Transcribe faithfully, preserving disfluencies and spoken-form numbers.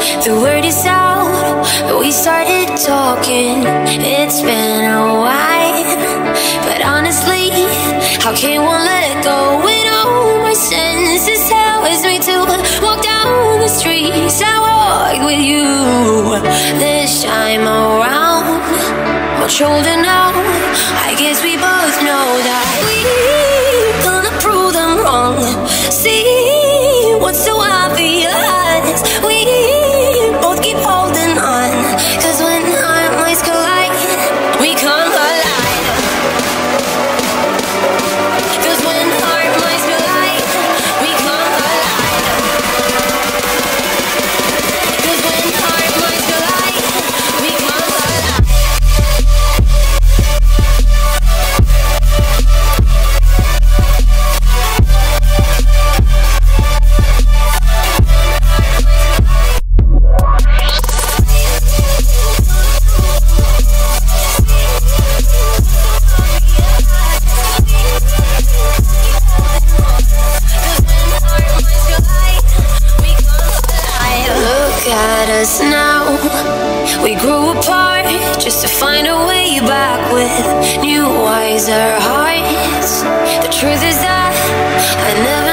The word is out, we started talking. It's been a while, but honestly, how can one let go when all my senses tells me to walk down the streets I walk with you? This time around, much older now, I guess we both know that we're gonna prove them wrong. See what's so obvious, we both keep holding on, cause when our minds collide, we come alive. Cause when our minds collide, we come alive. Cause when our minds collide, we come alive. At us now, we grew apart just to find a way back with new wiser hearts. The truth is that I never